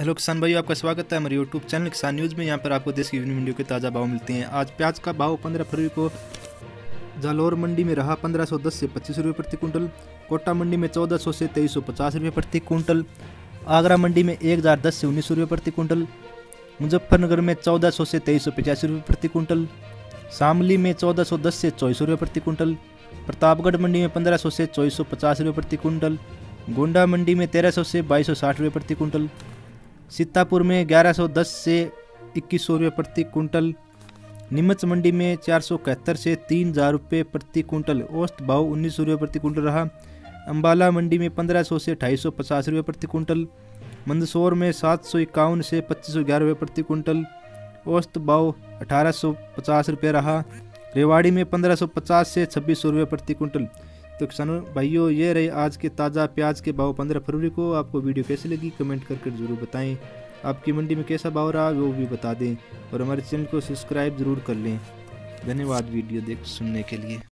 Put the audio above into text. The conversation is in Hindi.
हेलो किसान भाइयों, आपका स्वागत है हमारे यूट्यूब चैनल किसान न्यूज़ में। यहाँ पर आपको देश की विभिन्न मंडियों के ताज़ा भाव मिलते हैं। आज प्याज का भाव 15 फरवरी को जालौर मंडी में रहा 1510 से 25 रुपये प्रति कुंटल। कोटा मंडी में 1400 से 2350 रुपये प्रति कुंटल। आगरा मंडी में 1010 से 1900 रुपये प्रति कुंटल। मुजफ्फरनगर में 1400 से 2385 रुपये प्रति कुंटल। शामली में 1410 से 2400 रुपये प्रति कुंटल। प्रतापगढ़ मंडी में 1500 से 2450 रुपये प्रति कुंटल। गोंडा मंडी में 1300 से 2260 रुपये प्रति कुंटल। सीतापुर में 1110 से 2100 रुपये प्रति कुंटल। नीमच मंडी में 471 से 3000 रुपये प्रति कुंटल। औसत भाव 1900 रुपये प्रति कुंटल रहा। अम्बाला मंडी में 1500 से 2850 रुपये प्रति कुंटल। मंदसौर में 751 से 2511 रुपये प्रति कुंटल। औसत भाव 1850 रुपये रहा। रेवाड़ी में 1550 से 2600 रुपये प्रति कुंटल। तो किसानों भाइयों, ये रहे आज के ताज़ा प्याज के भाव 15 फरवरी को। आपको वीडियो कैसी लगी कमेंट करके ज़रूर बताएं। आपकी मंडी में कैसा भाव रहा वो भी बता दें और हमारे चैनल को सब्सक्राइब ज़रूर कर लें। धन्यवाद वीडियो सुनने के लिए।